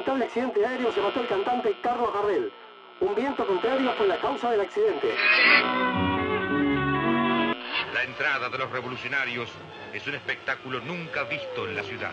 lamentable accidente aéreo se mató el cantante Carlos Gardel. Un viento contrario fue la causa del accidente. La entrada de los revolucionarios es un espectáculo nunca visto en la ciudad.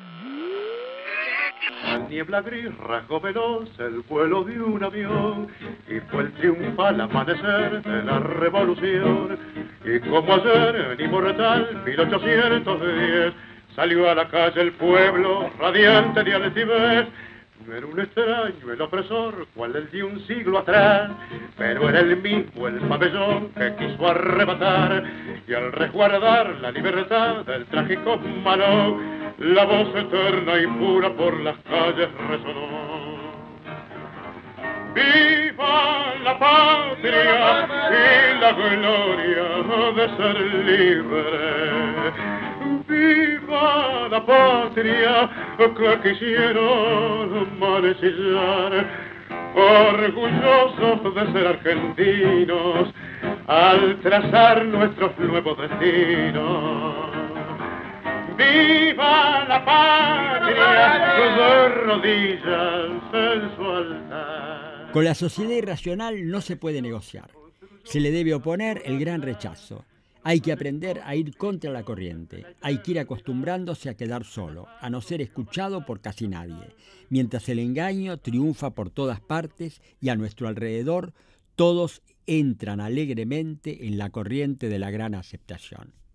La niebla gris rasgó veloz el vuelo de un avión y fue el triunfal amanecer de la revolución. Y como ayer en inmortal 1810 salió a la calle el pueblo radiante de altivez. Era un extraño el opresor, cual el de un siglo atrás, pero era el mismo el pabellón que quiso arrebatar, y al resguardar la libertad del trágico malón, la voz eterna y pura por las calles resonó. ¡Viva la patria y la gloria de ser libre! ¡Viva la patria que quisieron mancillar! Orgullosos de ser argentinos al trazar nuestros nuevos destinos. ¡Viva la patria! De rodillas en su altar. Con la sociedad irracional no se puede negociar. Se le debe oponer el gran rechazo. Hay que aprender a ir contra la corriente. Hay que ir acostumbrándose a quedar solo, a no ser escuchado por casi nadie, mientras el engaño triunfa por todas partes y a nuestro alrededor todos entran alegremente en la corriente de la gran aceptación.